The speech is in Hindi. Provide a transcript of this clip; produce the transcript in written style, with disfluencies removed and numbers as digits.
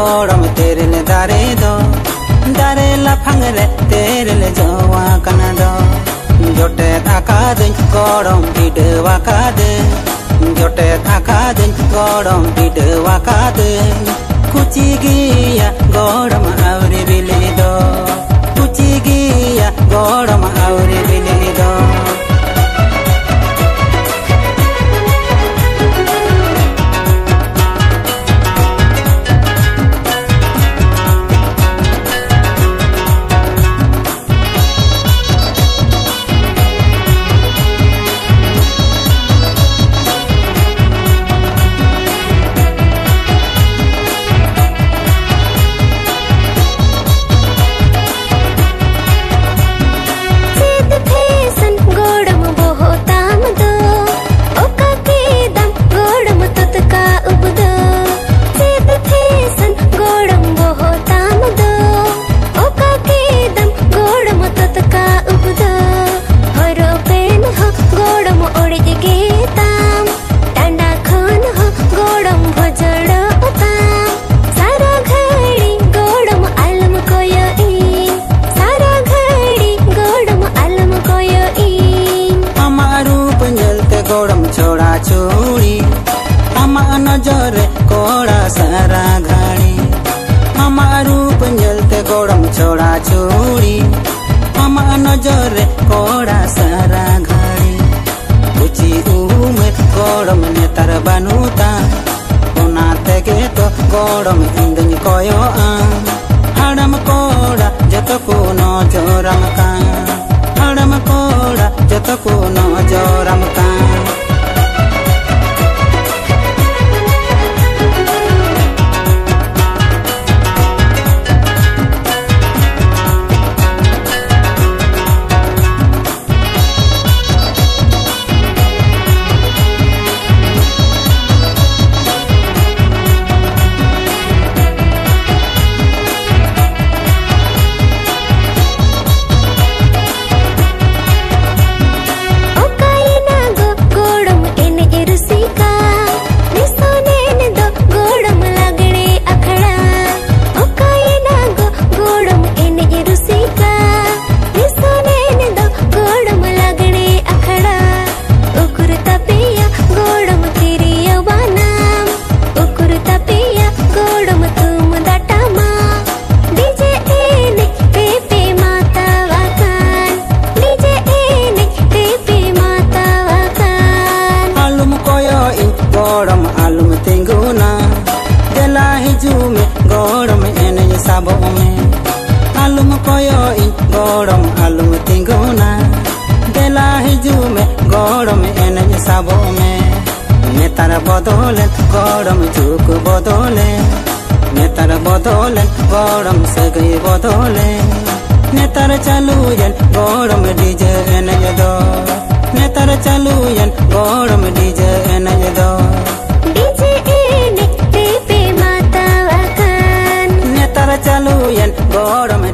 गोड़म तेरे ले दारे दो दारे लाफांग रे तेरे ले जवा कना दो जोटे थाका दिन गोड़म बिडवा का दे जोटे थाका दिन गोड़म बिडवा का दे कुची गिया गोड़म आवरे बिले दो कुची गिया गोड़म आवरे बिले दो गोड़म छोड़ा चूड़ी अमा नजर कोड़ा सारा घड़ी हमारू पंजलते गोड़म छोड़ा चूड़ी अमा नजर कोड़ा सारा घड़ी कुची उम्र गोड़म ने तर बनुता ओना तेगे तो गोड़म इंदन कोयो हड़म कोड़ा जत को नो जोरम का हड़म कोड़ा जत को नो जोरम का गोड़म आलम तेंगुना जला हिजू में गोड़म एने साबो में आलम कोयो गोड़म आलम तेंगुना जला हिजू में गोड़म एने साबो में नेतार बदले गोड़म झुक बदले नेतार बदले गोड़म सगई बदले नेतार चालू जन गोड़म डीजे एने दो नेतार चालू जन गोड़म डीजे एने दो चालू गोड़म